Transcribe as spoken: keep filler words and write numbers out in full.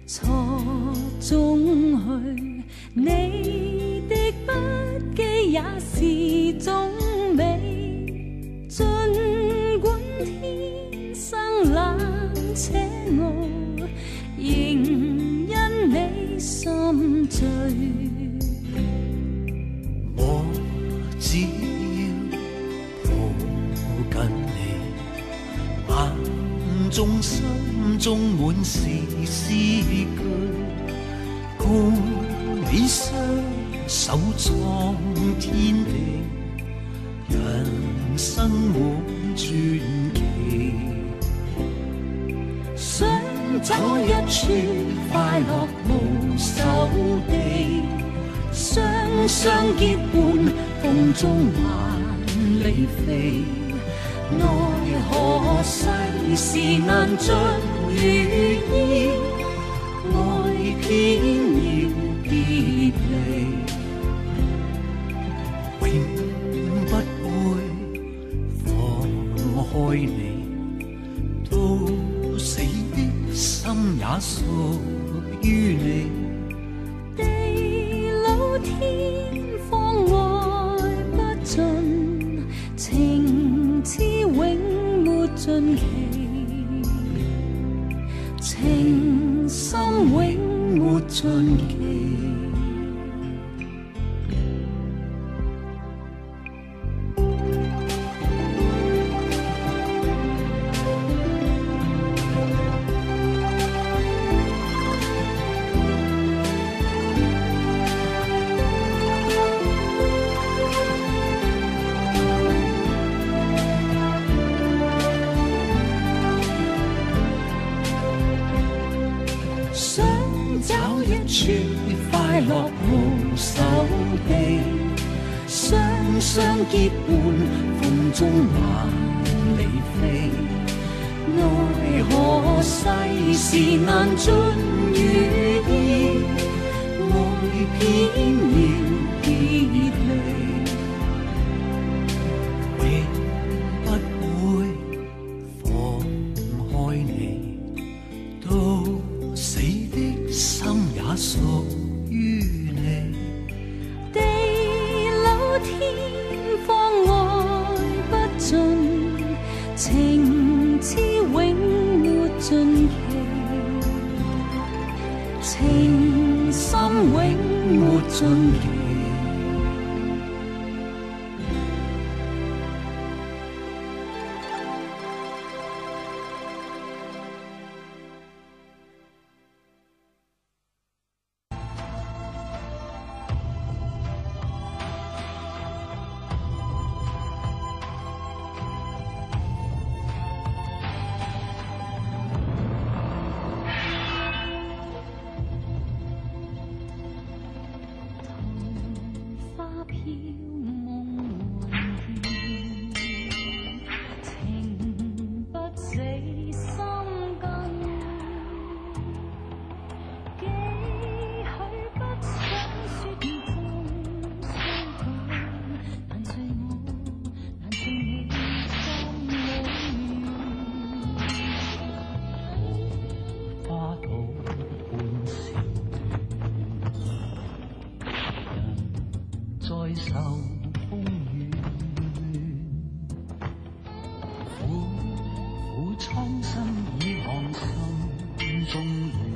错中去，你的不羁也是種美。儘管天生冷且傲，仍因你心醉。 我只要抱緊你，眼中心中滿是詩句，共你雙手創天地，人生滿傳奇。 想找一處快樂無愁地，雙雙結伴，風中還離飛。奈何世事難盡如意，愛偏要別離， 永不會放開你，到死的心也屬於你。 地老天荒愛不盡，情痴永沒盡期，情深永沒盡期。想找一處快樂無愁地，雙雙結伴，風中還離飛。奈何世事難盡如意，愛偏要別離， 永不會放開你，到死的心也屬於你。 地老天荒愛不盡，情痴永沒盡期，情深永沒盡期。飘夢幻變，情不死心根，幾許不想說中須講，難隨我，難隨你心裏。 花島半笑在受風雨，苦苦蒼生已看心中